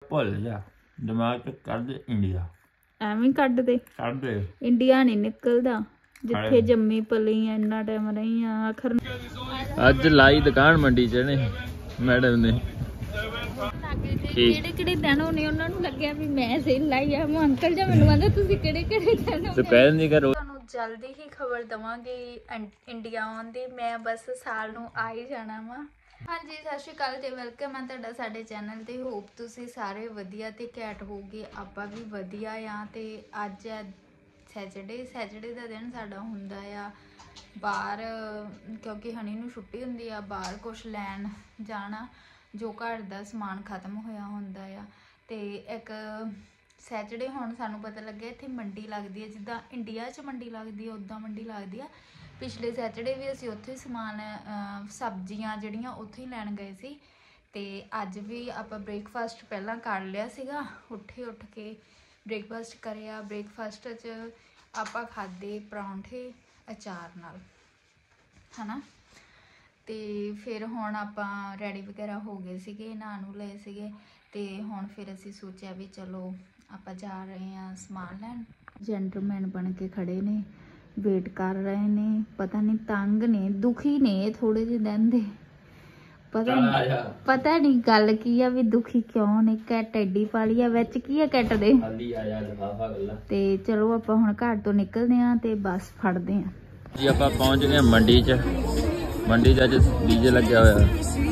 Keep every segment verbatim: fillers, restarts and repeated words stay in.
भुल जा दिमाग च कर दे इंडिया ਐਵੇਂ ਕੱਢ ਦੇ कर दे ਇੰਡੀਆ ਨਹੀਂ ਨਿਕਲਦਾ ਜਿੱਥੇ ਜੰਮੀ ਪਲੀ ਆ ਇੰਨਾ ਟਾਈਮ ਰਹੀ ਆ ਆਖਰ ਅੱਜ ਲਾਈ ਦੁਕਾਨ ਮੰਡੀ ਚ ਨੇ ਮੈਡਮ ਨੇ ਕਿਹੜੇ ਕਿਹੜੇ ਦਿਨ ਹੋਣੇ ਉਹਨਾਂ ਨੂੰ ਲੱਗਿਆ ਵੀ ਮੈਂ ਸੇਲ ਲਾਈ ਆ ਮੈਂ ਅੰਕਲ ਜੀ ਮੈਨੂੰ ਕਹਿੰਦਾ ਤੁਸੀਂ ਕਿਹੜੇ ਕਿਹੜੇ ਦਿਨ ਤੇ ਕਹਿ ਨਹੀਂ ਕਰੋ ਤੁਹਾਨੂੰ ਜਲਦੀ ਹੀ ਖਬਰ ਦਵਾਂਗੇ ਇੰਡੀਆ ਆਉਣ ਦੀ ਮੈਂ ਬਸ ਸਾਲ ਨੂੰ ਆ ਹੀ ਜਾਣਾ ਵਾ ਹਾਂਜੀ ਸਤਿ ਸ਼੍ਰੀ ਅਕਾਲ ਤੇ ਵੈਲਕਮ ਹੈ ਤੁਹਾਡਾ ਸਾਡੇ ਚੈਨਲ ਤੇ ਹੋਪ ਤੁਸੀਂ ਸਾਰੇ ਵਧੀਆ ਤੇ ਘੈਂਟ ਹੋਗੇ ਆਪਾਂ ਵੀ ਵਧੀਆ ਆ ਤੇ ਅੱਜ ਸੈਟਰਡੇ ਸੈਟਰਡੇ ਦਾ ਦਿਨ ਸਾਡਾ ਹੁੰਦਾ ਆ ਬਾਹਰ ਕਿਉਂਕਿ ਹਨੀ ਨੂੰ ਛੁੱਟੀ ਹੁੰਦੀ ਆ ਬਾਹਰ ਕੁਛ ਲੈਣ ਜਾਣਾ ਜੋ ਘਰ ਦਾ ਸਮਾਨ ਖਤਮ ਹੋਇਆ ਹੁੰਦਾ ਆ ਤੇ ਇੱਕ ਸੈਟਰਡੇ ਹੁਣ ਸਾਨੂੰ ਪਤਾ ਲੱਗਿਆ ਇੱਥੇ ਮੰਡੀ ਲੱਗਦੀ ਹੈ ਜਿੱਦਾਂ ਇੰਡੀਆ 'ਚ ਮੰਡੀ ਲੱਗਦੀ ਹੈ ਉੱਦਾਂ ਮੰਡੀ ਲੱਗਦੀ ਆ ਪਿਛਲੇ ਸੈਟਰਡੇ ਵੀ ਅਸੀਂ ਉੱਥੇ ਸਮਾਨ ਸਬਜ਼ੀਆਂ ਜਿਹੜੀਆਂ ਉੱਥੇ ਹੀ ਲੈਣ ਗਏ ਸੀ ਤੇ ਅੱਜ ਵੀ ਆਪਾਂ ਬ੍ਰੇਕਫਾਸਟ ਪਹਿਲਾਂ ਕਰ ਲਿਆ ਸੀਗਾ ਉੱਠੇ ਉੱਠ ਕੇ ਬ੍ਰੇਕਫਾਸਟ ਕਰਿਆ ਬ੍ਰੇਕਫਾਸਟ 'ਚ ਆਪਾਂ ਖਾਦੇ ਪਰੌਂਠੇ ਅਚਾਰ ਨਾਲ ਹਨਾ ਤੇ ਫਿਰ ਹੁਣ ਆਪਾਂ ਰੈਡੀ ਵਗੈਰਾ ਹੋ ਗਏ ਸੀਗੇ ਨਹਾ ਨੂੰ ਲਏ ਸੀਗੇ ਤੇ ਹੁਣ ਫਿਰ ਅਸੀਂ ਸੋਚਿਆ ਵੀ ਚਲੋ ਆਪਾਂ ਜਾ ਰਹੇ ਹਾਂ ਸਮਾਨ ਲੈਣ ਜੈਂਟਲਮੈਨ ਬਣ ਕੇ ਖੜੇ ਨੇ ਵੇਟ ਕਰ ਰਹੇ ਨੇ ਪਤਾ ਨਹੀਂ ਤੰਗ ਨੇ ਦੁਖੀ ਨੇ ਥੋੜੇ ਜਿਹੇ ਦਿਨ ਦੇ ਪਤਾ ਨਹੀਂ ਪਤਾ ਨਹੀਂ ਗੱਲ ਕੀ ਆ ਵੀ ਦੁਖੀ ਕਿਉਂ ਨੇ ਕੈਟ ਐਡੀ ਪਾਲੀ ਆ ਵਿੱਚ ਕੀ ਆ ਕੈਟ ਦੇ ਤੇ ਚਲੋ ਆਪਾਂ ਹੁਣ ਘਰ ਤੋਂ ਨਿਕਲਦੇ ਆ ਤੇ ਬੱਸ ਫੜਦੇ ਆ ਜੀ ਆਪਾਂ ਪਹੁੰਚ ਗਏ ਮੰਡੀ 'ਚ ਮੰਡੀ 'ਚ ਅੱਜ ਡੀਜੇ ਲੱਗਿਆ ਹੋਇਆ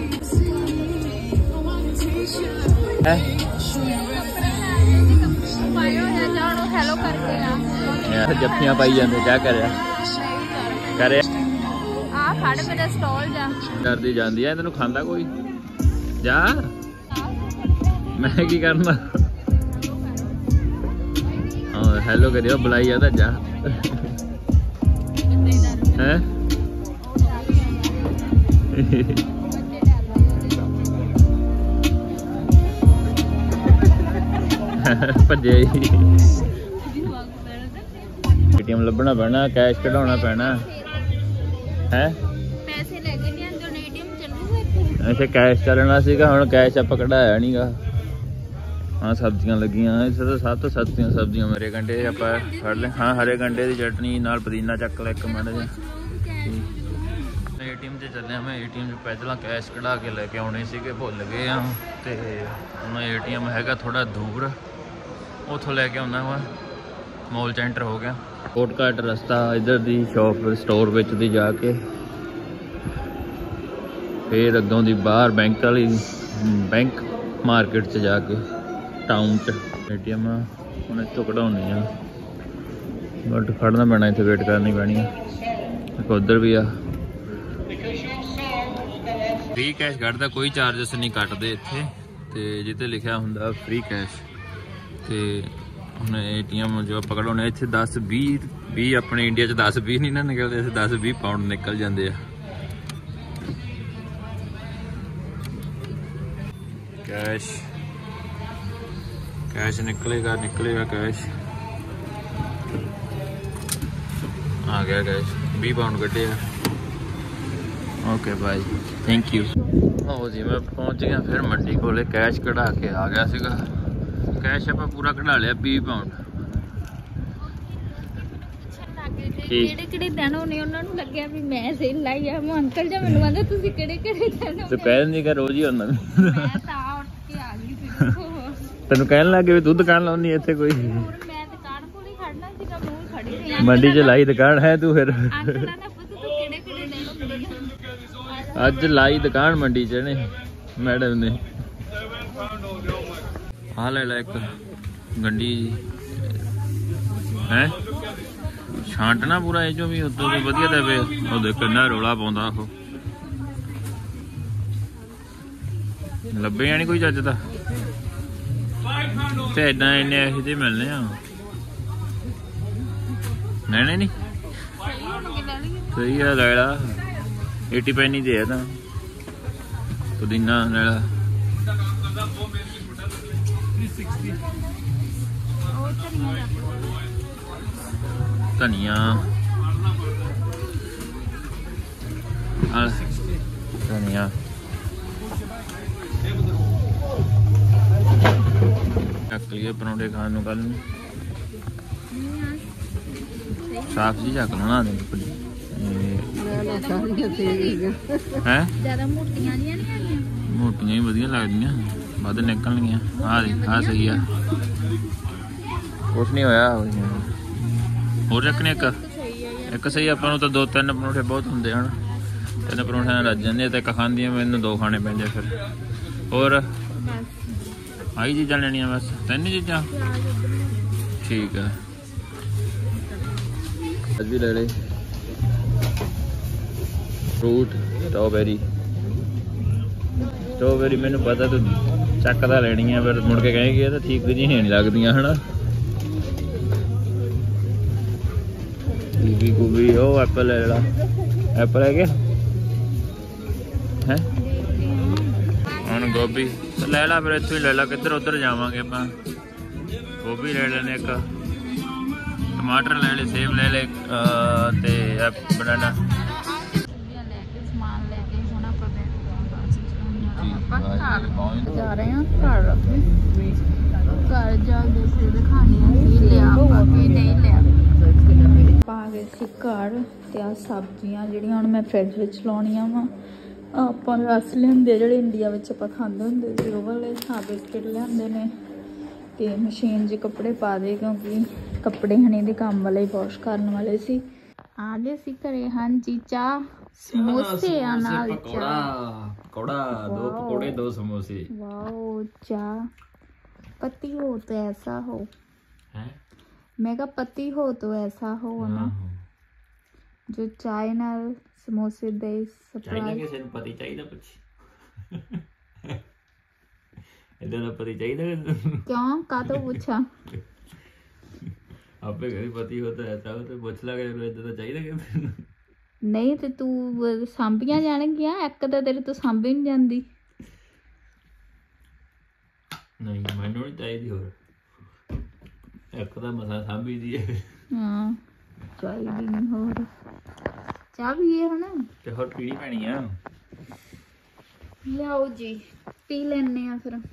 ਹੈ ਹੈਲੋ ਕਰਦੇ ਆ ਯਾਰ ਜੱਫੀਆਂ ਪਾਈ ਜਾਂਦੇ ਕਿਆ ਕਰਿਆ ਕਰਿਆ ਆ ਫੜ ਮੇਰਾ ਸਟਾਲ ਜਾ ਡਰਦੀ ਜਾਂਦੀ ਆ ਤੈਨੂੰ ਖਾਂਦਾ ਕੋਈ ਜਾ ਮੈਂ ਕੀ ਕਰਨਾ ਹਾਂ ਹੈਲੋ ਕਰਿਓ ਬੁਲਾਈ ਜਾਂਦਾ ਜਾ ਹੈ ਭੱਜੇ ਏਟੀਐਮ ਲੱਭਣਾ ਪੈਣਾ ਕੈਸ਼ ਕਢਾਉਣਾ ਪੈਣਾ ਹੈ ਪੈਸੇ ਲੈ ਕੇ ਨਹੀਂ ਆਂਦੇ ਏਟੀਐਮ ਚੱਲੂਗਾ ਇੱਥੇ ਅੱਛਾ ਕੈਸ਼ ਚੱਲਣਾ ਸੀਗਾ ਹੁਣ ਕੈਸ਼ ਆਪਾਂ ਕਢਾਇਆ ਨਹੀਂਗਾ ਹਾਂ ਸਬਜ਼ੀਆਂ ਲੱਗੀਆਂ ਇੱਥੇ ਤਾਂ ਸਭ ਤੋਂ ਸਸਤੀਆਂ ਸਬਜ਼ੀਆਂ ਮੇਰੇ ਗੰਢੇ ਆਪਾਂ ਫੜ ਲੈ ਹਾਂ ਹਰੇ ਗੰਢੇ ਦੀ ਚਟਨੀ ਨਾਲ ਪੁਦੀਨਾ ਚੱਕ ਲੈ ਇੱਕ ਮਿੰਟ ਜਿਹਾ ਏਟੀਐਮ 'ਚ ਚੱਲਿਆ ਮੈਂ ਏਟੀਐਮ 'ਚ ਪਹਿਲਾਂ ਕੈਸ਼ ਕਢਾ ਕੇ ਲੈ ਕੇ ਆਉਣੇ ਸੀਗੇ ਭੁੱਲ ਗਏ ਆ ਤੇ ਹੁਣ ਏਟੀਐਮ ਹੈਗਾ ਥੋੜਾ ਦੂਰ ਉੱਥੋਂ ਲੈ ਕੇ ਆਉਣਾ ਵਾ ਮੋਲ 'ਚ ਐਂਟਰ ਹੋ ਗਿਆ ਸ਼ਾਰਟਕਟ ਰਸਤਾ ਇੱਧਰ ਦੀ ਸ਼ੌਪ ਸਟੋਰ ਵਿੱਚ ਦੀ ਜਾ ਕੇ ਫਿਰ ਅੱਗੋਂ ਦੀ ਬਾਹਰ ਬੈਂਕ ਵਾਲੀ ਬੈਂਕ ਮਾਰਕੀਟ 'ਚ ਜਾ ਕੇ ਟਾਊਨ 'ਚ ਏਟੀਐਮ ਹੁਣ ਇੱਥੋਂ ਕਢਾਉਣੇ ਆ ਬਟ ਖੜਨਾ ਪੈਣਾ ਇੱਥੇ ਵੇਟ ਕਰਨੀ ਪੈਣੀ ਆ ਇੱਕ ਉੱਧਰ ਵੀ ਆ ਫ੍ਰੀ ਕੈਸ਼ ਕੱਢਦਾ ਕੋਈ ਚਾਰਜਸ ਨਹੀਂ ਕੱਟਦੇ ਇੱਥੇ ਤੇ ਜਿੱਥੇ ਲਿਖਿਆ ਹੁੰਦਾ ਫ੍ਰੀ ਕੈਸ਼ ਤੇ ਹੁਣ ਏਟੀਐਮ ਜੋ ਆਪਾਂ ਕਢਾਉਣੇ ਇੱਥੇ ਦਸ ਵੀਹ ਵੀਹ ਆਪਣੇ ਇੰਡੀਆ 'ਚ ਦਸ ਵੀਹ ਨਹੀਂ ਨਾ ਨਿਕਲਦੇ ਇੱਥੇ ਦਸ ਵੀਹ ਪਾਉਂਡ ਨਿਕਲ ਜਾਂਦੇ ਆ ਕੈਸ਼ ਕੈਸ਼ ਨਿਕਲੇਗਾ ਨਿਕਲੇਗਾ ਕੈਸ਼ ਆ ਗਿਆ ਕੈਸ਼ ਵੀਹ ਪਾਉਂਡ ਕੱਢੇ ਆ ਓਕੇ ਬਾਈ ਥੈਂਕ ਯੂ ਹੋ ਜੀ ਮੈਂ ਪਹੁੰਚ ਗਿਆ ਫਿਰ ਮੰਡੀ ਕੋਲੇ ਕੈਸ਼ ਕਢਾ ਕੇ ਆ ਗਿਆ ਸੀਗਾ ਕੈਸ਼ ਆਪਾਂ ਪੂਰਾ ਕਢਾ ਲਿਆ ਵੀਹ ਪਾਉਂਡ ਕਿਹੜੇ ਕਿਹੜੇ ਦਿਨ ਹੋਣੇ ਉਹਨਾਂ ਨੂੰ ਲੱਗਿਆ ਵੀ ਮੈਂ ਸੇਲ ਲਾਈ ਆ ਮੈਂ ਅੰਕਲ ਜੀ ਮੈਨੂੰ ਕਹਿੰਦਾ ਤੁਸੀਂ ਕਿਹੜੇ ਕਿਹੜੇ ਦਿਨ ਤੇ ਕਹਿਣ ਨਹੀਂ ਕਰ ਰੋਜ਼ ਹੀ ਹੁੰਦਾ ਮੈਂ ਤਾਂ ਉੱਠ ਕੇ ਆ ਗਈ ਫਿਰ ਤੈਨੂੰ ਕਹਿਣ ਲੱਗੇ ਵੀ ਤੂੰ ਦੁਕਾਨ ਲਾਉਣੀ ਇੱਥੇ ਕੋਈ ਮੈਂ ਦੁਕਾਨ ਕੋਲ ਹੀ ਖੜਨਾ ਸੀਗਾ ਮੂੰਹ ਖੜੀ ਸੀ ਮੰਡੀ 'ਚ ਲਾਈ ਦੁਕਾਨ ਹੈ ਤੂੰ ਫਿਰ ਅੰਕਲ ਨੇ ਪੁੱਛ ਤੂੰ ਕਿਹੜੇ ਕਿਹੜੇ ਦਿਨ ਹੁੰਦੇ ਅੱਜ ਲਾਈ ਦੁਕਾਨ ਮੰਡੀ 'ਚ ਨੇ ਮੈਡਮ ਨੇ ਹਾਂ ਲੈ ਲੈ ਇੱਕ ਗੰਢੀ ਹੈ ਛਾਂਟਣਾ ਪੂਰਾ ਇਹ ਚੋਂ ਵੀ ਉੱਤੋਂ ਵੀ ਵਧੀਆ ਦੇਵੇ ਉਹ ਦੇਖ ਕਿੰਨਾ ਰੌਲਾ ਪਾਉਂਦਾ ਉਹ ਲੱਭੇ ਨਹੀਂ ਕੋਈ ਚੱਜ ਦਾ ਤੇ ਏਦਾਂ ਇੰਨੇ ਇਹੋ ਜਿਹੇ ਮਿਲਨੇ ਆ ਲੈਣੇ ਨਹੀਂ ਸਹੀ ਆ ਲੈ ਲਾ eighty ਪੈਨੀ ਦੇ ਆ ਤਾਂ ਪੁਦੀਨਾ ਲੈ ਲਾ ਧਨੀਆ ਧਨੀਆ ਲਈਏ ਪਰੌਂਠੇ ਖਾਣ ਨੂੰ ਕੱਲ ਨੂੰ। ਸਾਫ ਜੀ ਚੱਕ ਲੈਣਾ ਦੇ ਹੈ ਜ਼ਿਆਦਾ ਮੋਟੀਆਂ ਨਹੀਂ ਹੈਗੀਆਂ, ਮੋਟੀਆਂ ਹੀ ਵਧੀਆ ਲੱਗਦੀਆਂ, ਵੱਧ ਨਿਕਲਣਗੀਆਂ। ਆਹ ਦੇ ਆਹ ਸਹੀ ਆ, ਕੁਛ ਨਹੀਂ ਹੋਇਆ। ਹੋਰ ਰੱਖਣੇ ਇੱਕ ਇੱਕ ਸਹੀ, ਆਪਾਂ ਨੂੰ ਤਾਂ ਦੋ ਤਿੰਨ ਪਰੌਂਠੇ ਬਹੁਤ ਹੁੰਦੇ ਹਨ। ਤਿੰਨ ਪਰੌਂਠਿਆਂ ਨਾਲ ਰੱਜ ਜਾਂਦੇ ਤੇ ਇੱਕ ਖਾਂਦੀਆਂ, ਮੈਨੂੰ ਦੋ ਖਾਣੇ ਪੈਂਦੇ ਫਿਰ। ਹੋਰ ਆਹੀ ਚੀਜ਼ਾਂ ਲੈਣੀਆਂ ਬਸ, ਤਿੰਨ ਚੀਜ਼ਾਂ ਠੀਕ ਆ। ਅੱਜ ਵੀ ਲੈ ਲਏ ਫਰੂਟ, ਸਟ੍ਰਾਬੇਰੀ। ਸਟ੍ਰਾਬੇਰੀ ਮੈਨੂੰ ਪਤਾ ਤੂੰ ਚੱਕਦਾ ਲੈਣੀ ਆ, ਪਰ ਮੁੜ ਕੇ ਕਹੇਗੀ ਇਹ ਤਾਂ ਠੀਕ ਜਿਹੀਆਂ ਨਹੀਂ ਲੱਗਦੀਆਂ ਹਨਾ। ਗੋਭੀ ਗੋਭੀ ਉਹ ਐਪਲ ਲੈ ਲਾ, ਐਪਲ ਹੈਗੇ ਹੈ ਹੁਣ। ਗੋਭੀ ਲੈ ਲਾ ਫਿਰ, ਇੱਥੋਂ ਹੀ ਲੈ ਲਾ, ਕਿੱਧਰ ਉੱਧਰ ਜਾਵਾਂਗੇ ਆਪਾਂ। ਗੋਭੀ ਲੈ ਲੈਣੇ, ਇੱਕ ਟਮਾਟਰ ਲੈ ਲਏ, ਸੇਬ ਲੈ ਲਏ ਤੇ ਬਨਾਨਾ। ਜਾ ਰਹੇ ਹਾਂ ਘਰ, ਘਰ ਜਾ ਕੇ ਫਿਰ ਖਾਣੀਆਂ ਕੀ ਲਿਆ ਕੀ ਨਹੀਂ ਲਿਆ। ਪਾ ਗਏ ਸੀ ਘਰ ਤੇ ਆ ਸਬਜ਼ੀਆਂ ਜਿਹੜੀਆਂ ਹੁਣ ਮੈਂ ਫਰਿੱਜ ਵਿੱਚ ਲਾਉਣੀਆਂ ਵਾ। ਆਪਾਂ ਰਸ ਲਿਆਂਦੇ ਜਿਹੜੇ ਇੰਡੀਆ ਵਿੱਚ ਆਪਾਂ ਖਾਂਦੇ ਹੁੰਦੇ ਸੀ, ਉਹ ਵਾਲੇ ਆ ਬਿਸਕਿਟ ਲਿਆਂਦੇ ਨੇ। ਤੇ ਮਸ਼ੀਨ 'ਚ ਕੱਪੜੇ ਪਾ ਦੇ, ਕਿਉਂਕਿ ਕੱਪੜੇ ਹਣੇ ਦੇ ਕੰਮ ਵਾਲੇ ਵਾਸ਼ ਕਰਨ ਵਾਲੇ ਸੀ। ਆ ਗਏ ਸੀ ਘਰੇ। ਹਾਂਜੀ, ਚਾਹ ਸਮੋਸੇ ਆ ਨਾਲ ਚਾਹ, पकौड़ा, दो पकौड़े दो समोसे। वाओ, चाह पति हो तो ऐसा हो है? मैं कहा पति हो तो ऐसा हो ना, जो चाय नाल समोसे दे चाਹੀਦਾ ਕਿਸੇ ਨੂੰ ਪਤੀ ਚਾਹੀਦਾ ਪੁੱਛ ਇਦਾਂ ਦਾ ਪਤੀ ਚਾਹੀਦਾ ਕਿਉਂ ਕਾ ਤੋਂ ਪੁੱਛਾ ਆਪੇ ਘਰੇ ਪਤੀ ਹੋ ਤਾਂ ਐਸਾ ਹੋ ਤੇ ਪੁੱਛ ਲਾਂਗੇ ਇਦਾਂ ਦਾ ਚਾਹੀਦਾ ਕਿ ਨਹੀਂ ਤੇ ਤੂੰ ਸਾਂਭੀਆਂ ਜਾਣਗੀਆਂ, ਇੱਕ ਤਾਂ ਤੇਰੇ ਤੋਂ ਸਾਂਭੀ ਨਹੀਂ ਜਾਂਦੀ। ਨਹੀਂ ਮੈਨੂੰ ਨਹੀਂ ਚਾਹੀਦੀ, ਹੋਰ ਇੱਕ ਤਾਂ ਮਸਾ ਸਾਂਭੀ ਦੀ ਹੈ। ਹਾਂ ਚਾਹੀਦੀ ਨਹੀਂ, ਹੋਰ ਚਾਹ ਵੀ ਹੈ ਹਨਾ, ਤੇ ਹੋਰ ਪੀਣੀ ਪੈਣੀ ਆ। ਲਿਆਓ ਜੀ ਪੀ ਲੈਣੇ ਆ ਫਿਰ।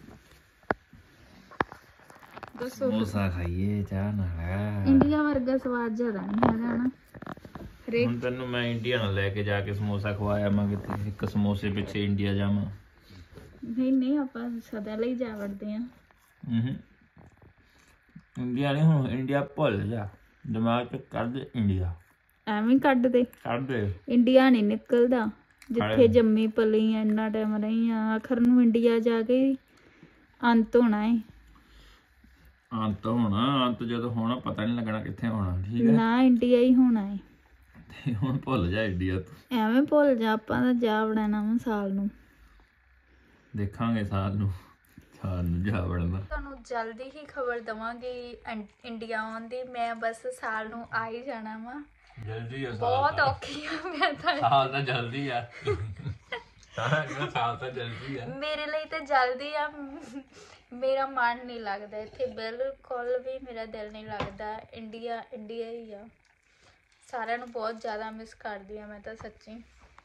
ਦੱਸੋ ਸਮੋਸਾ ਖਾਈਏ ਚਾਹ ਨਾਲ। ਇੰਡੀਆ ਵਰਗਾ ਸਵਾਦ ਜ਼ਿਆਦਾ ਨਹੀਂ ਹੈਗਾ ਨਾ। ਹੁਣ ਤੈਨੂੰ ਮੈਂ ਇੰਡੀਆ ਨਾਲ ਲੈ ਕੇ ਜਾ ਕੇ ਸਮੋਸਾ ਖਵਾਇਆ ਮੈਂ, ਕਿਤੇ ਇੱਕ ਸਮੋਸੇ ਪਿੱਛੇ ਇੰਡੀਆ ਜਾਵਾਂ। ਨਹੀਂ ਨਹੀਂ ਆਪਾਂ ਸਦਾ ਲਈ ਜਾ ਵੜਦੇ ਆ। ਹੂੰ ਇੰਡੀਆ ਨਹੀਂ, ਹੁਣ ਇੰਡੀਆ ਭੁੱਲ ਜਾ, ਦਿਮਾਗ ਚ ਕੱਢ ਦੇ ਇੰਡੀਆ। ਐਵੇਂ ਕੱਢ ਦੇ, ਕੱਢ ਦੇ। ਇੰਡੀਆ ਨਹੀਂ ਨਿਕਲਦਾ, ਜਿੱਥੇ ਜੰਮੀ ਪਲੀ ਆ, ਇੰਨਾ ਟਾਈਮ ਰਹੀ ਆ, ਆਖਰ ਨੂੰ ਇੰਡੀਆ ਜਾ ਕੇ ਅੰਤ ਹੋਣਾ ਹੈ। ਅੰਤ ਹੋਣਾ, ਅੰਤ ਜਦੋਂ ਹੋਣਾ ਪਤਾ ਨਹੀਂ ਲੱਗਣਾ ਕਿੱਥੇ ਹੋਣਾ। ਠੀਕ ਹੈ ਨਾ, ਇੰਡੀਆ ਹੀ ਹੋਣਾ ਹੈ। ਤੇ ਹੁਣ ਭੁੱਲ ਜਾ ਇੰਡੀਆ ਤੂੰ, ਐਵੇਂ ਭੁੱਲ ਜਾ, ਆਪਾਂ ਤਾਂ ਜਾ ਵੜਨਾ ਵਾ ਸਾਲ ਨੂੰ। ਦੇਖਾਂਗੇ ਸਾਲ ਨੂੰ, ਸਾਲ ਨੂੰ ਜਾ ਵੜਨਾ। ਤੁਹਾਨੂੰ ਜਲਦੀ ਹੀ ਖਬਰ ਦਵਾਂਗੀ ਇੰਡੀਆ ਆਉਣ ਦੀ। ਮੈਂ ਬਸ ਸਾਲ ਨੂੰ ਆ ਹੀ ਜਾਣਾ ਵਾ। ਜਲਦੀ ਆ, ਬਹੁਤ ਔਖੀ ਆ ਮੈਂ ਤਾਂ। ਸਾਲ ਤਾਂ ਜਲਦੀ ਆ, ਸਾਲ ਤਾਂ ਜਲਦੀ ਆ ਮੇਰੇ ਲਈ ਤਾਂ ਜਲਦੀ ਆ। ਮੇਰਾ ਮਨ ਨਹੀਂ ਲੱਗਦਾ ਇੱਥੇ, ਬਿਲਕੁਲ ਵੀ ਮੇਰਾ ਦਿਲ ਨਹੀਂ ਲੱਗਦਾ। ਇੰਡੀਆ ਇੰਡੀਆ ਹੀ ਆ। ਸਾਰਿਆਂ ਨੂੰ ਬਹੁਤ ਜ਼ਿਆਦਾ ਮਿਸ ਕਰਦੀ ਆ ਮੈਂ ਤਾਂ ਸੱਚੀ।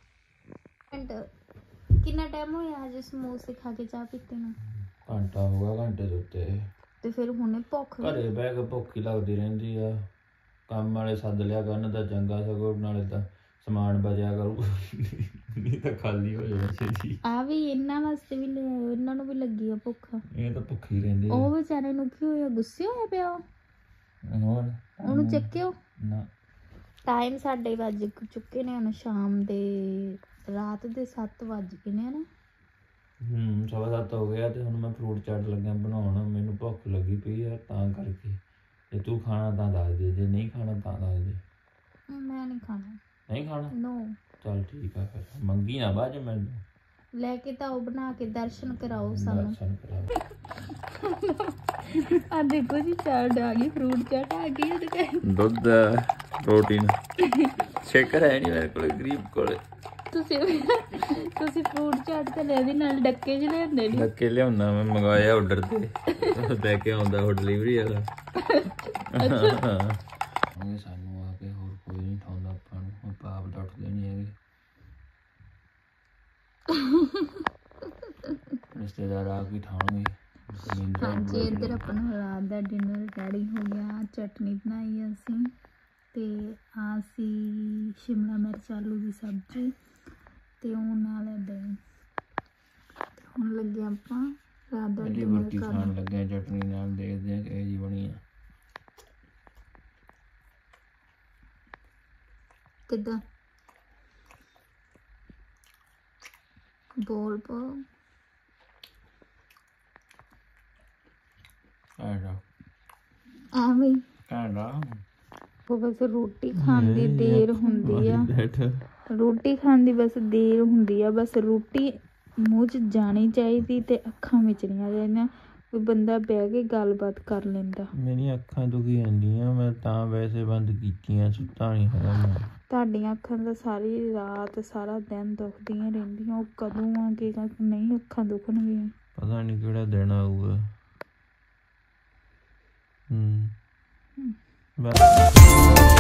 ਕਿੰਨਾ ਟਾਈਮ ਹੋਇਆ ਅੱਜ ਸਮੋਸੇ ਖਾ ਕੇ ਚਾਹ ਪੀਤੇ ਨੂੰ? ਘੰਟਾ ਹੋ ਗਿਆ, ਘੰਟੇ ਦੇ ਉੱਤੇ। ਤੇ ਫਿਰ ਹੁਣੇ ਭੁੱਖ ਘਰੇ ਬਹਿ ਕੇ ਭੁੱਖ ਹੀ ਲੱਗਦੀ ਰਹਿੰਦੀ ਆ। ਕੰਮ ਵਾਲੇ ਸੱਦ ਲਿਆ ਕਰਨ ਤਾਂ ਚੰਗਾ, ਸਗੋਂ ਨਾਲੇ ਤਾਂ ਸਮਾਨ ਬਚਿਆ ਕਰੂ, ਨਹੀਂ ਤਾਂ ਖਾਲੀ ਹੋ ਜਾਣਾ ਛੇਤੀ। ਆ ਵੀ ਇਹਨਾਂ ਵਾਸਤੇ ਵੀ ਲੈ ਆਇਓ, ਇਹਨਾਂ ਨੂੰ ਵੀ ਲੱਗੀ ਆ ਭੁੱਖ। ਇਹ ਤਾਂ ਭੁੱਖੀ ਰਹਿੰਦੀ। ਉਹ ਵਿਚਾਰੇ ਨੂੰ ਕੀ ਹੋਇਆ, ਗੁੱਸੇ ਹੋਇਆ ਪਿਆ ਉਹ? ਹੋਰ ਉਹਨੂੰ ਚੱਕਿਓ ਨਾ। ਟਾਈਮ ਸਾਡੇ ਵੱਜ ਚੁੱਕੇ ਨੇ ਹੁਣ, ਸ਼ਾਮ ਦੇ ਰਾਤ ਦੇ ਸੱਤ ਵੱਜ ਗਏ ਨੇ ਨਾ। ਹੂੰ ਸਵਾ ਸੱਤ ਹੋ ਗਿਆ ਤੇ ਹੁਣ ਮੈਂ ਫਰੂਟ ਚਾਟ ਲੱਗਿਆ ਬਣਾਉਣ। ਮੈਨੂੰ ਭੁੱਖ ਲੱਗੀ ਪਈ ਆ ਤਾਂ ਕਰਕੇ। ਜੇ ਤੂੰ ਖਾਣਾ ਤਾਂ ਦੱਸ ਦੇ, ਜੇ ਨਹੀਂ ਖਾਣਾ ਤਾਂ ਦੱਸ ਦੇ। ਮੈਂ ਨਹੀਂ ਖਾਣਾ। ਨਹੀਂ ਖਾਣਾ? ਨੋ। ਚੱਲ ਠੀਕ ਆ, ਫਿਰ ਮੰਗੀ ਨਾ ਬਾਅਦ ਚ ਮੈਨੂੰ ਲੈ ਕੇ ਤਾਂ ਉਹ ਬਣਾ ਕੇ ਦਰਸ਼ਨ ਕਰਾਓ ਸਾਨੂੰ। ਦਰਸ਼ਨ ਕਰਾਓ। ਆ ਦੇਖੋ ਜੀ, ਚਾਟ ਆ ਗਈ, ਫਰੂਟ ਚਾਟ ਆ ਗਈ ਇਹਦੇ ਤੇ। ਦੁੱਧ, ਪ੍ਰੋਟੀਨ, ਸ਼ੇਕਰ ਹੈ ਨਹੀਂ ਮੇਰੇ ਕੋਲ, ਗਰੀਬ ਕੋਲ। ਤੁਸੀਂ ਤੁਸੀਂ ਫਰੂਟ ਚਾਟ ਤੇ ਲੈ ਦੀ ਨਾਲ ਡੱਕੇ ਚ ਲਿਆਉਂਦੇ ਨੇ। ਡੱਕੇ ਲਿਆਉਣਾ ਮੈਂ, ਮੰਗਵਾਇਆ ਆਰਡਰ ਤੇ, ਲੈ ਕੇ ਆਉਂਦਾ ਉਹ ਡਿਲੀਵਰੀ ਵਾਲਾ। ਸਾਨੂੰ ਆ ਕੇ ਹੋਰ ਕੋਈ ਨਹੀਂ ਠਾਉਂਦਾ ਆਪਾਂ ਨੂੰ, ਆਪਾਂ ਆਪ ਡੱਟਦੇ ਨਹੀਂ ਹੈਗੇ। ਰਿਸ਼ਤੇਦਾਰ ਆ ਕੇ ਠਾਉਣਗੇ, हाँ जी इधर अपना रात का डिनर रेडी हो गया। चटनी बनाई असी ते आसी शिमला मिर्च आलू की सब्जी ते ਉਹ ਨਾਲ ਦਹੀਂ। ਹੁਣ ਲੱਗੇ ਆਪਾਂ ਰਾਤ ਦਾ ਡਿਨਰ रोटी खान लगे चटनी नाल देखते हैं कि जी बनी है किदा बोल पो ਐਵੇਂ कांडा ਉਹ ਬਸ ਰੋਟੀ ਖਾਣ ਦੀ ਦੇਰ ਹੁੰਦੀ ਆ ਰੋਟੀ ਖਾਣ ਦੀ ਬਸ ਦੇਰ ਹੁੰਦੀ ਆ ਬਸ ਰੋਟੀ ਮੂੰਹ 'ਚ ਜਾਣੀ ਚਾਹੀਦੀ ਤੇ ਅੱਖਾਂ ਵਿਚਲੀਆਂ ਰਹਿਣਾ ਕੋਈ ਬੰਦਾ ਬਹਿ ਕੇ ਗੱਲਬਾਤ ਕਰ ਲੈਂਦਾ। ਮੇਰੀਆਂ ਅੱਖਾਂ ਦੁਖੀ ਜਾਂਦੀਆਂ ਮੈਂ ਤਾਂ ਵੈਸੇ ਬੰਦ ਕੀਤੀਆਂ ਸੁੱਤਾ ਨਹੀਂ ਹੈਗਾ ਮੈਂ। ਤੁਹਾਡੀਆਂ ਅੱਖਾਂ ਤਾਂ ਸਾਰੀ ਰਾਤ ਸਾਰਾ ਦਿਨ ਦੁਖਦੀਆਂ ਰਹਿੰਦੀਆਂ ਉਹ ਕਦੋਂ ਆ ਕੇ ਨਹੀਂ ਅੱਖਾਂ ਦੁਖਣਗੀਆਂ ਪਤਾ ਨਹੀਂ ਕਿਹੜਾ ਦਿਨ ਆਊਗਾ। ਹੂੰ ਬਸ